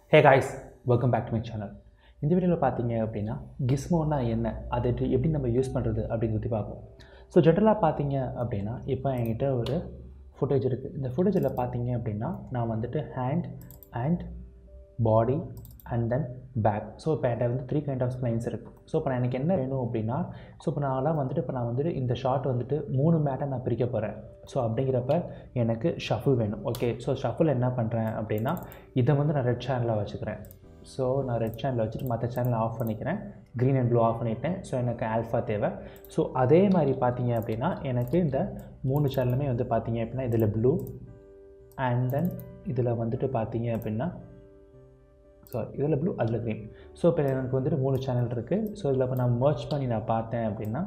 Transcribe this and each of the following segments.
Hey guys, welcome back to my channel. இந்த வீடியோவில் பார்த்தீங்க அப்படின்னா கிஸ்மோனா என்ன, அதை எப்படி நம்ம யூஸ் பண்ணுறது அப்படிங்கிறது பார்ப்போம். ஸோ ஜென்ரலாக பார்த்தீங்க அப்படின்னா இப்போ என்கிட்ட ஒரு ஃபுட்டேஜ் இருக்குது. இந்த ஃபுட்டேஜில் பார்த்தீங்க அப்படின்னா நான் வந்துட்டு hand and body and then back. So இப்போ என்கிட்ட வந்து 3 கைண்ட் ஆஃப் ஸ்ப்ளைன்ஸ் இருக்குது. ஸோ இப்போ எனக்கு என்ன வேணும் அப்படின்னா, ஸோ இப்போ நான் வந்துட்டு இந்த ஷார்ட் வந்துட்டு 3 மேட்டை நான் பிரிக்க போகிறேன். ஸோ அப்படிங்கிறப்ப எனக்கு ஷஃபிள் வேணும். ஓகே, ஸோ ஷஃபிள் என்ன பண்ணுறேன் அப்படின்னா, இதை வந்து நான் ரெட் சேனலில் வச்சுக்கிறேன். ஸோ நான் ரெட் சேனலில் வச்சுட்டு மற்ற சேனலை ஆஃப் பண்ணிக்கிறேன். க்ரீன் அண்ட் ப்ளூ ஆஃப் பண்ணிட்டேன். ஸோ எனக்கு ஆல்ஃபா தேவை. ஸோ அதே மாதிரி பார்த்தீங்க அப்படின்னா எனக்கு இந்த 3 சேனலுமே வந்து பார்த்தீங்க அப்படின்னா இதில் ப்ளூ அண்ட் தென் இதில் வந்துட்டு பார்த்தீங்க அப்படின்னா இதில் ப்ளூ அதில் க்ரீன். ஸோ இப்போ எனக்கு வந்துட்டு 3 சேனல் இருக்குது. ஸோ இதில் இப்போ நான் மர்ச் பண்ணி நான் பார்த்தேன் அப்படின்னா,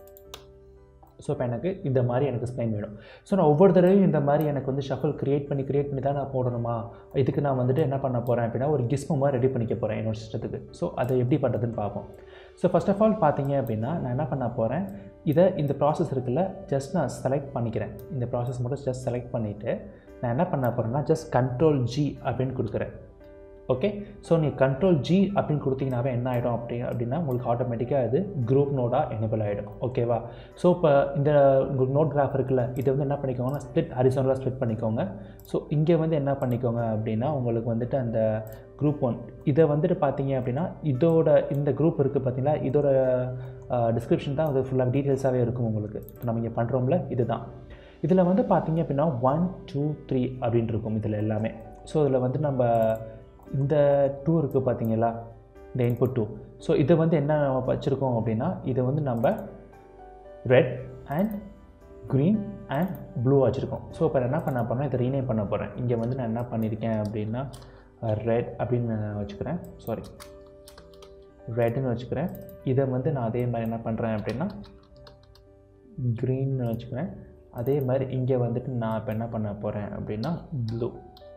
ஸோ இப்போ எனக்கு இந்த மாதிரி எனக்கு ஸ்ப்ளைன் வேணும். ஸோ நான் ஒவ்வொரு தடவையும் இந்த மாதிரி எனக்கு வந்து ஷஃபிள் க்ரியேட் பண்ணி தான் நான் போடணுமா? இதுக்கு நான் வந்துட்டு என்ன பண்ண போகிறேன் அப்படின்னா ஒரு கிஸ்மோ மாதிரி ரெடி பண்ணிக்க போகிறேன் என்னோடய சிஸ்டத்துக்கு. ஸோ அதை எப்படி பண்ணுறதுன்னு பார்ப்போம். ஸோ ஃபர்ஸ்ட் ஆஃப் ஆல் பார்த்தீங்க அப்படின்னா நான் என்ன பண்ண போகிறேன், இந்த ப்ராசஸ் இருக்குல்ல, ஜஸ்ட் நான் செலக்ட் பண்ணிக்கிறேன். இந்த ப்ராசஸ் மட்டும் ஜஸ்ட் செலக்ட் பண்ணிவிட்டு நான் என்ன பண்ண போகிறேன்னா ஜஸ்ட் Ctrl+G அப்படின்னு கொடுக்குறேன். ஓகே, ஸோ நீங்கள் Ctrl+G அப்படின்னு கொடுத்தீங்கன்னாவே என்ன ஆகிடும் அப்படின்னா உங்களுக்கு ஆட்டோமேட்டிக்காக அது குரூப் நோடாக எனேபிள் ஆகிடும். ஓகேவா? ஸோ இப்போ இந்த உங்களுக்கு நோட் கிராஃப் இருக்குல்ல, இதை வந்து என்ன பண்ணிக்கோங்கன்னா ஹரிசாண்டலாக ஸ்ப்ளிட் பண்ணிக்கோங்க. ஸோ இங்கே வந்து என்ன பண்ணிக்கோங்க அப்படின்னா உங்களுக்கு வந்துட்டு அந்த குரூப் 1 இதை வந்துட்டு பார்த்தீங்க அப்படின்னா இந்த குரூப் இருக்குது பார்த்தீங்களா, இதோட டிஸ்கிரிப்ஷன் தான் அது ஃபுல்லாக டீட்டெயில்ஸாகவே இருக்கும் உங்களுக்கு. இப்போ நம்ம இங்கே பண்ணுறோம்ல, இதுதான். இதில் வந்து பார்த்தீங்க அப்படின்னா 1 2 3 அப்படின்னு இருக்கும் இதில் எல்லாமே. ஸோ இதில் வந்து நம்ம இந்த 2 இருக்குது பார்த்தீங்களா, இந்த இன்புட் 2. ஸோ இதை வந்து என்ன வச்சுருக்கோம் அப்படின்னா, இதை வந்து நம்ம red and green and blue வச்சுருக்கோம். ஸோ இப்போ என்ன பண்ண போகிறேன், இதை ரீநேம் பண்ண போகிறேன். இங்கே வந்து நான் என்ன பண்ணியிருக்கேன் அப்படின்னா ரெட் அப்படின்னு வச்சுக்கிறேன். ரெட்டுன்னு வச்சுக்கிறேன். இதை வந்து நான் அதே மாதிரி என்ன பண்ணுறேன் அப்படின்னா க்ரீன்னு வச்சுக்கிறேன். அதே மாதிரி இங்கே வந்துட்டு நான் இப்போ என்ன பண்ண போகிறேன் அப்படின்னா ப்ளூ.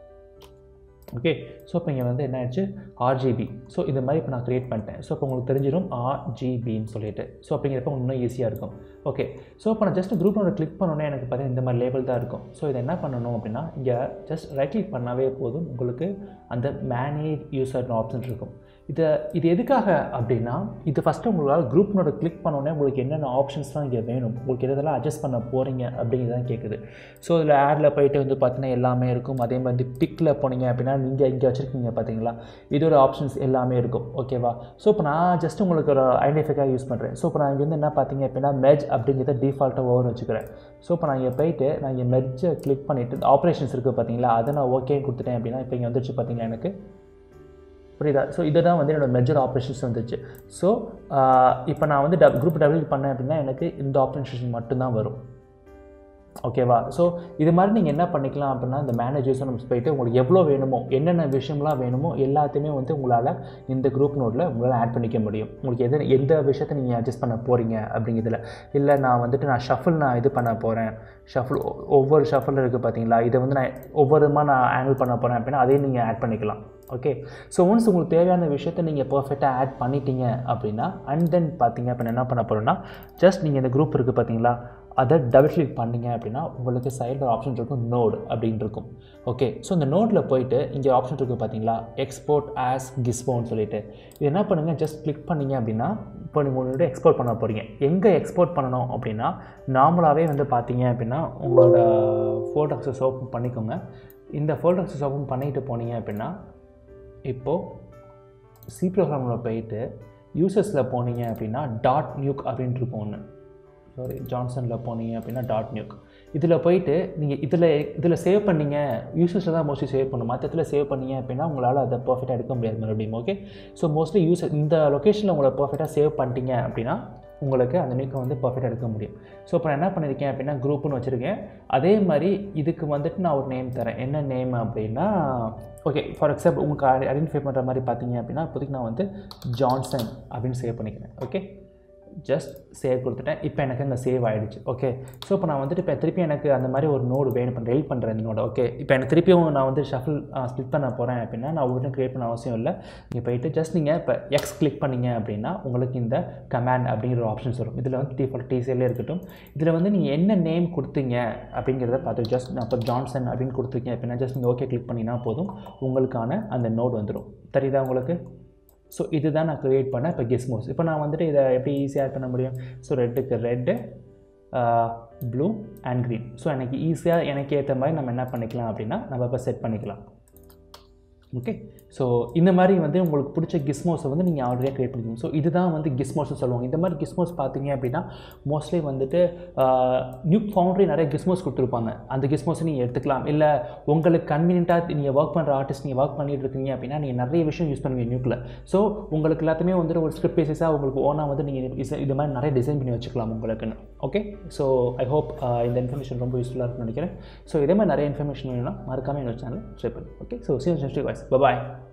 ஓகே, ஸோ இப்போ இங்கே வந்து என்ன ஆயிடுச்சு RGB. ஸோ இந்த மாதிரி இப்போ நான் க்ரியேட் பண்ணிட்டேன். ஸோ இப்போ உங்களுக்கு தெரிஞ்சிடும் RGBன்னு சொல்லிட்டு. ஸோ அப்படிங்கிறப்ப இன்னும் ஈஸியாக இருக்கும். ஓகே, ஸோ இப்போ நான் ஜஸ்ட் குரூப்போட கிளிக் பண்ணோன்னே எனக்கு பார்த்தீங்கன்னா இந்த மாதிரி லேபிள் தான் இருக்கும். ஸோ இதை என்ன பண்ணணும் அப்படின்னா இங்கே ஜஸ்ட் ரைட் கிளிக் பண்ணாவே போதும், உங்களுக்கு அந்த மேனேஜ் யூசர்னு ஆப்ஷன் இருக்கும். இது எதுக்காக அப்படின்னா, இது ஃபஸ்ட்டு உங்களால் குரூப் நோட கிளிக் பண்ணோன்னே உங்களுக்கு என்னென்ன ஆப்ஷன்ஸ்லாம் இங்கே வேணும், உங்களுக்கு எதெல்லாம் அட்ஜஸ்ட் பண்ண போகிறீங்க அப்படிங்கிறதான் கேட்குது. ஸோ இதில் ஆடில் போய்ட்டு வந்து பார்த்தீங்கன்னா எல்லாமே இருக்கும். அதே மாதிரி பிக்கில் போனீங்க அப்படின்னா நீங்கள் இங்கே வச்சுருக்கீங்க பார்த்தீங்களா, இதோட ஆப்ஷன்ஸ் எல்லாமே இருக்கும். ஓகேவா? ஸோ இப்போ நான் ஜஸ்ட் உங்களுக்கு ஒரு ஐடென்டிஃபைக்காக யூஸ் பண்ணுறேன். ஸோ இப்போ நான் இங்கே வந்து என்ன பார்த்தீங்க அப்படின்னா மெர்ஜ் அப்படிங்கிறத டிஃபால்ட்டாக ஓவர் வச்சுக்கிறேன். ஸோ இப்போ நான் இங்கே போய்ட்டு நான் இங்கே மெர்ஜை கிளிக் பண்ணிவிட்டு ஆப்ரேஷன்ஸ் இருக்குது பார்த்தீங்களா, அதை நான் ஓகே கொடுத்துட்டேன் அப்படின்னா இப்போ இங்கே வந்துருச்சு பார்த்தீங்கன்னா எனக்கு புரியுதா? ஸோ இதை தான் வந்து என்னோடய மெஜர் ஆப்ரேஷன்ஸ் வந்துச்சு. ஸோ இப்போ நான் வந்து குரூப் டபிள் பண்ணேன் அப்படின்னா எனக்கு இந்த ஆப்ரேஷன் மட்டும்தான் வரும். ஓகேவா? ஸோ இது மாதிரி நீங்கள் என்ன பண்ணிக்கலாம் அப்படின்னா இந்த மேனேஜர்ஸும் நம்ம போய்ட்டு உங்களுக்கு எவ்வளோ வேணுமோ, என்னென்ன விஷயம்லாம் வேணுமோ எல்லாத்தையுமே வந்து உங்களால் இந்த குரூப் நோட்டில் உங்களால் ஆட் பண்ணிக்க முடியும். உங்களுக்கு எந்த விஷயத்தை நீங்கள் அட்ஜஸ்ட் பண்ண போகிறீங்க அப்படிங்கிறதுல. இல்லை நான் ஷஃபிள் இது பண்ண போகிறேன், ஒவ்வொரு ஷஃபிள் இருக்குது பார்த்தீங்களா, இதை வந்து நான் ஒவ்வொருமா நான் ஹேண்டில் பண்ண போகிறேன் அப்படின்னா அதையும் நீங்கள் ஆட் பண்ணிக்கலாம். ஓகே, ஸோ ஒன்ஸ் உங்களுக்கு தேவையான விஷயத்தை நீங்கள் பர்ஃபெக்டாக ஆட் பண்ணிட்டீங்க அப்படின்னா அண்ட் தென் பார்த்தீங்க அப்படின்னா என்ன பண்ண போகிறோன்னா ஜஸ்ட் நீங்கள் இந்த குரூப் இருக்குது பார்த்தீங்களா, அதை டபுள் கிளிக் பண்ணிங்க அப்படின்னா உங்களுக்கு சைடில் ஆப்ஷன் இருக்கும் நோட் அப்படின்னு இருக்கும். ஓகே, ஸோ இந்த நோட்டில் போய்ட்டு இங்கே ஆப்ஷன் இருக்குது பார்த்தீங்களா, எக்ஸ்போர்ட் ஆஸ் கிஸ்மோன்னு சொல்லிட்டு இது என்ன பண்ணுங்கள், ஜஸ்ட் கிளிக் பண்ணிங்க அப்படின்னா இப்போ நீங்கள் உங்களோட எக்ஸ்போர்ட் பண்ண போகிறீங்க. எங்கே எக்ஸ்போர்ட் பண்ணணும் அப்படின்னா நார்மலாகவே வந்து பார்த்தீங்க அப்படின்னா உங்களோட ஃபோல்டர்ஸை ஓப்பன் பண்ணிக்கோங்க. இந்த ஃபோல்டர்ஸை ஓப்பன் பண்ணிட்டு போனீங்க அப்படின்னா இப்போது சி ப்ரோக்ராமில் போயிட்டு யூசர்ஸில் போனீங்க அப்படின்னா .nuke அப்படின்ட்டு இருக்கும் ஒன்று. ஜான்சனில் போனீங்க அப்படின்னா .nuke. இதில் போயிட்டு நீங்கள் இதில் சேவ் பண்ணிங்க, யூசர்ஸில் தான் மோஸ்ட்லி சேவ் பண்ணணும். மற்றத்தில் சேவ் பண்ணிங்க அப்படின்னா உங்களால் அதை பர்ஃபெக்டாக எடுக்க முடியாது மறுபடியும். ஓகே, ஸோ மோஸ்ட்லி இந்த லொக்கேஷனில் உங்களை பர்ஃபெக்டாக சேவ் பண்ணிட்டீங்க அப்படின்னா உங்களுக்கு அந்த நியூக்கை வந்து பர்ஃபெக்டாக எடுக்க முடியும். ஸோ இப்போ நான் என்ன பண்ணியிருக்கேன் அப்படின்னா குரூப்புன்னு வச்சுருக்கேன். அதே மாதிரி இதுக்கு வந்துட்டு நான் ஒரு நேம் தரேன். என்ன நேம் அப்படின்னா ஓகே, ஃபார் எக்ஸாம்பிள் உங்களுக்கு ஐடென்டிஃபை பண்ணுற மாதிரி பார்த்தீங்க அப்படின்னா இப்போதைக்கு நான் வந்து ஜான்சன் அப்படின்னு சேவ் பண்ணிக்கிறேன். ஓகே, ஜஸ்ட் சேவ் கொடுத்துட்டேன். இப்போ எனக்கு அங்கே சேவ் ஆகிடுச்சு. ஓகே, ஸோ இப்போ நான் வந்துட்டு இப்போ திருப்பி எனக்கு அந்த மாதிரி ஒரு நோடு வேணும், இப்போ டெலிட் பண்ணுறேன் இந்த நோடு. ஓகே, இப்போ எனக்கு திருப்பியும் நான் வந்து ஷஃபில் ஸ்ப்ளிட் பண்ண போகிறேன் அப்படின்னா நான் ஒவ்வொன்றும் க்ரியேட் பண்ண அவசியம் இல்லை. நீங்கள் போயிட்டு ஜஸ்ட் நீங்கள் இப்போ எக்ஸ் கிளிக் பண்ணிங்க அப்படின்னா உங்களுக்கு இந்த கமாண்ட் அப்படிங்கிற ஒரு ஆப்ஷன்ஸ் வரும். இதில் வந்து டிஃபால்ட் டிசிஎல்லே இருக்கட்டும். இதில் வந்து நீங்கள் என்ன நேம் கொடுத்தீங்க அப்படிங்கிறத பார்த்து ஜஸ்ட் நான் இப்போ ஜான்சன் அப்படின்னு கொடுத்துருக்கேன் அப்படின்னா ஜஸ்ட் நீங்கள் ஓகே கிளிக் பண்ணிங்கன்னா போதும், உங்களுக்கான அந்த நோடு வந்துடும். தெரியுதா உங்களுக்கு? ஸோ இதுதான் நான் க்ரியேட் பண்ணேன் இப்போ கிஸ்மோஸ். இப்போ நான் வந்துட்டு இதை எப்படி ஈஸியாக ஆட் பண்ண முடியும்? ஸோ ரெட்டுக்கு red, blue and green. So எனக்கு ஈஸியாக எனக்கு ஏற்ற மாதிரி நம்ம என்ன பண்ணிக்கலாம் அப்படின்னா நம்ம இப்போ செட் பண்ணிக்கலாம். ஓகே, ஸோ இந்த மாதிரி வந்து உங்களுக்கு பிடிச்ச கிஸ்மோஸை வந்து நீங்கள் ஆல்ரெடியாக க்ரியேட் பண்ணிக்கணும். ஸோ இதுதான் வந்து கிஸ்மோஸ்னு சொல்லுவாங்க. இந்த மாதிரி கிஸ்மோஸ் பார்த்தீங்க அப்படின்னா மோஸ்ட்லி வந்துட்டு நியூக் ஃபவுண்ட்ரி நிறைய கிஸ்மோஸ் கொடுத்துருப்பாங்க. அந்த கிஸ்மோஸை நீங்கள் எடுத்துக்கலாம். இல்லை உங்களுக்கு கன்வீனியண்ட்டாக நீங்கள் ஒர்க் பண்ணுற ஆர்டிஸ்ட் நீங்கள் ஒர்க் பண்ணிட்டு இருக்கீங்க அப்படின்னா நீங்கள் நிறைய விஷயம் யூஸ் பண்ணுவீங்க நியூக்கில். ஸோ உங்களுக்கு எல்லாத்தையுமே வந்துட்டு ஒரு ஸ்கிரிப்ட் பேசிஸாக உங்களுக்கு ஓனாக வந்து நீங்கள் இது மாதிரி நிறைய டிசைன் பண்ணி வச்சுக்கலாம் உங்களுக்குன்னு. ஓகே, ஸோ ஐ ஹோப் இந்த இன்ஃபர்மேஷன் ரொம்ப யூஸ்ஃபுல்லாக இருக்குன்னு நினைக்கிறேன். ஸோ இதே மாதிரி நிறைய இன்ஃபர்மேஷன் வேணும்னா மறக்காமல் என்னோட சேனல் ஷேர் பண்ணுங்கள். Okay, so see you next week guys. Bye bye.